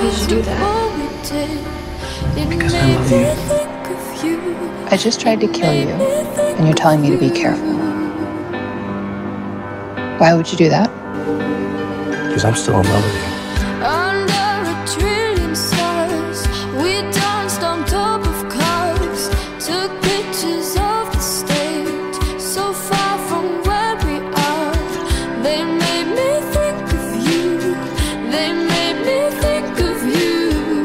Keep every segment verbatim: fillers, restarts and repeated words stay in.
did you do that? Because I love you. I just tried to kill you, and you're telling me to be careful. Why would you do that? Because I'm still in love with you. Under a trillion stars, we danced on top of cars, took pictures of the stage, so far from where we are. They made me think of you, they made me think of you.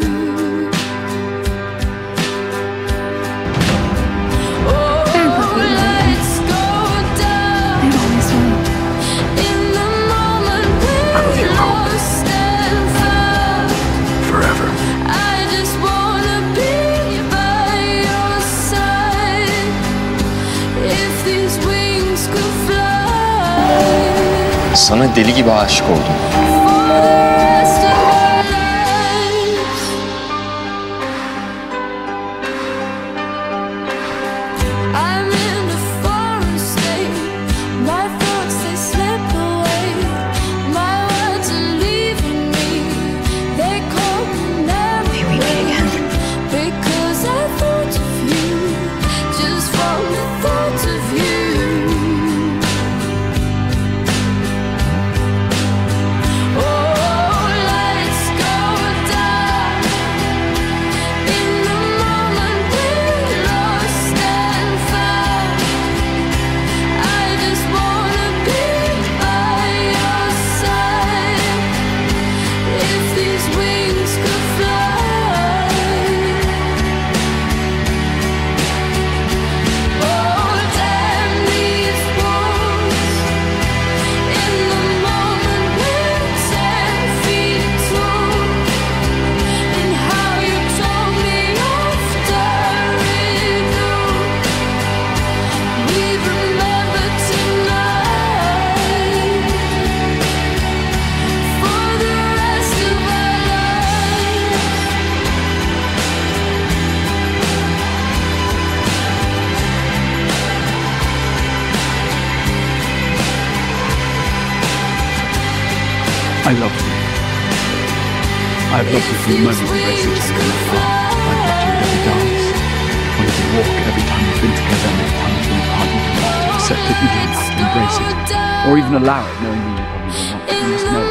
Oh, let's go down in the moment we lost and found. Forever. I just wanna be by your side. If these wings could fly Sana deli gibi aşık oldum. for the rest of our lives. I'm in a foreign state. My thoughts they slip away. My words are leaving me. They call me never. Here we meet again. Because I thought of you, just from the thought of you. Oh, let's go down in the moment we lost and found. I just wanna be by your side. If these wings could fly. Oh, damn these walls. In the moment we're ten feet tall. And how you told me after it all. We remember tonight for the rest of our lives. I love you. I've loved you from the moment we raced each other in the car. I've loved you at every dance. On every walk, every time we've been together, and every time we've been apart, you've loved to accept it. You don't have to embrace it. Or even allow it, knowing you probably will not. But you must know